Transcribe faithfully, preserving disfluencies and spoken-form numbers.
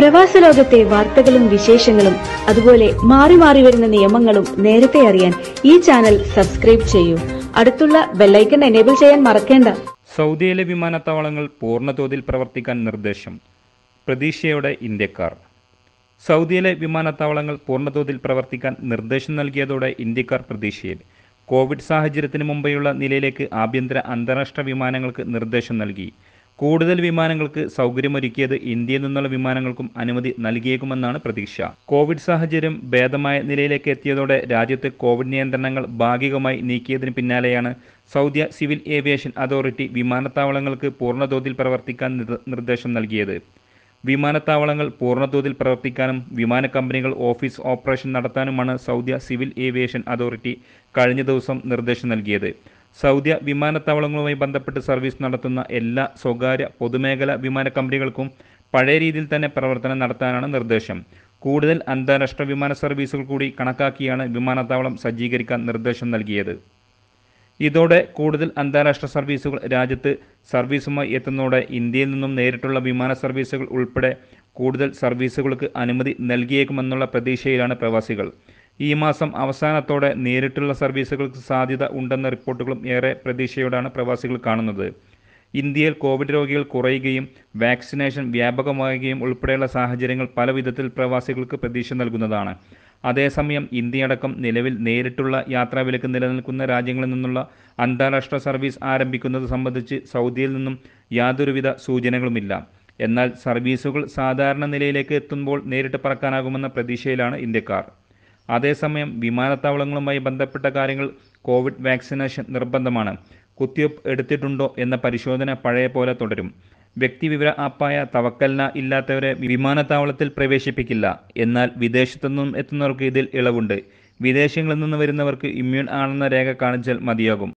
പ്രവാസ ലോകത്തെ വാർത്തകളും വിശേഷങ്ങളും അതുപോലെ മാറി മാറി വരുന്ന നിയമങ്ങളും നേരത്തെ അറിയാൻ ഈ ചാനൽ സബ്സ്ക്രൈബ് ചെയ്യൂ. അടുത്തുള്ള ബെല്ലൈക്കൺ എനേബിൾ ചെയ്യാൻ മറക്കേണ്ട. സൗദിയിലെ വിമാനത്താവളങ്ങൾ പൂർണ്ണതോതിൽ പ്രവർത്തിക്കാൻ നിർദ്ദേശം. പ്രതീക്ഷയോടെ ഇന്ത്യക്കാർ. സൗദിയിലെ വിമാനത്താവളങ്ങൾ പൂർണ്ണതോതിൽ പ്രവർത്തിക്കാൻ നിർദ്ദേശം നൽകിയതോടെ ഇന്ത്യക്കാർ പ്രതീക്ഷയിൽ. കോവിഡ് സാഹചര്യത്തിന് മുമ്പെയുള്ള നിലയിലേക്ക് ആഭ്യന്തര അന്താരാഷ്ട്ര വിമാനങ്ങൾക്ക് നിർദ്ദേശം നൽകി. കൂടുതൽ വിമാനങ്ങൾക്ക് സൗകര്യമൊരുക്കിയത് ഇന്ത്യയിൽ നിന്നുള്ള വിമാനങ്ങൾക്കും അനുമതി നൽകിയേക്കുമെന്നാണ് പ്രതീക്ഷ. കോവിഡ് സാഹചര്യം ഭേദമായ നിലയിലേക്ക് എത്തിയതോടെ രാജ്യത്ത് കോവിഡ് നിയന്ത്രണങ്ങൾ ഭാഗികമായി നീക്കിയതിന് പിന്നാലെയാണ് സൗദി സിവിൽ ഏവിയേഷൻ അതോറിറ്റി വിമാനത്താവളങ്ങൾക്ക് പൂർണ്ണതോതിൽ പ്രവർത്തിക്കാൻ നിർദ്ദേശം നൽകിയത്. വിമാനത്താവളങ്ങൾ പൂർണ്ണതോതിൽ പ്രവർത്തിക്കാനും വിമാന കമ്പനികൾ ഓഫീസ് ഓപ്പറേഷൻ നടത്താനുമാണ് സൗദി സിവിൽ ഏവിയേഷൻ അതോറിറ്റി കഴിഞ്ഞ ദിവസം നിർദ്ദേശം നൽകിയത്. സൗദി വിമാനത്താവളങ്ങളുമായി ബന്ധപ്പെട്ട് സർവീസ് നടത്തുന്ന എല്ലാ സ്വകാര്യ പൊതുമേഖലാ വിമാന കമ്പനികൾക്കും പഴയ രീതിയിൽ തന്നെ പ്രവർത്തനം നടത്താനാണ് നിർദ്ദേശം. കൂടുതൽ അന്താരാഷ്ട്ര വിമാന സർവീസുകൾ കൂടി കണക്കാക്കിയാണ് വിമാനത്താവളം സജ്ജീകരിക്കാൻ നിർദ്ദേശം നൽകിയത്. ഇതോടെ കൂടുതൽ അന്താരാഷ്ട്ര സർവീസുകൾ രാജ്യത്ത് സർവീസുമായി എത്തുന്നതോടെ ഇന്ത്യയിൽ നിന്നും നേരിട്ടുള്ള വിമാന സർവീസുകൾ ഉൾപ്പെടെ കൂടുതൽ സർവീസുകൾക്ക് അനുമതി നൽകിയേക്കുമെന്നുള്ള പ്രതീക്ഷയിലാണ് പ്രവാസികൾ. ഈ മാസം അവസാനത്തോടെ നേരിട്ടുള്ള സർവീസുകൾക്ക് സാധ്യത ഉണ്ടെന്ന റിപ്പോർട്ടുകളും ഏറെ പ്രതീക്ഷയോടാണ് പ്രവാസികൾ കാണുന്നത്. ഇന്ത്യയിൽ കോവിഡ് രോഗികൾ കുറയുകയും വാക്സിനേഷൻ വ്യാപകമാകുകയും ഉൾപ്പെടെയുള്ള സാഹചര്യങ്ങൾ പല വിധത്തിൽ പ്രവാസികൾക്ക് പ്രതീക്ഷ നൽകുന്നതാണ്. അതേസമയം ഇന്ത്യയടക്കം നിലവിൽ നേരിട്ടുള്ള യാത്രാവിലക്ക് നിലനിൽക്കുന്ന രാജ്യങ്ങളിൽ നിന്നുള്ള അന്താരാഷ്ട്ര സർവീസ് ആരംഭിക്കുന്നത് സംബന്ധിച്ച് സൗദിയിൽ നിന്നും യാതൊരുവിധ സൂചനകളുമില്ല. എന്നാൽ സർവീസുകൾ സാധാരണ നിലയിലേക്ക് എത്തുമ്പോൾ നേരിട്ട് പറക്കാനാകുമെന്ന പ്രതീക്ഷയിലാണ് ഇന്ത്യക്കാർ. അതേസമയം വിമാനത്താവളങ്ങളുമായി ബന്ധപ്പെട്ട കാര്യങ്ങൾ കോവിഡ് വാക്സിനേഷൻ നിർബന്ധമാണ്. കുത്തിവയ്പ് എടുത്തിട്ടുണ്ടോ എന്ന പരിശോധന പഴയ പോലെ തുടരും. വ്യക്തിവിവര ആപ്പായ തവക്കൽന ഇല്ലാത്തവരെ വിമാനത്താവളത്തിൽ പ്രവേശിപ്പിക്കില്ല. എന്നാൽ വിദേശത്തു നിന്നും എത്തുന്നവർക്ക് ഇതിൽ ഇളവുണ്ട്. വിദേശങ്ങളിൽ നിന്ന് വരുന്നവർക്ക് ഇമ്മ്യൂൺ ആണെന്ന രേഖ കാണിച്ചാൽ മതിയാകും.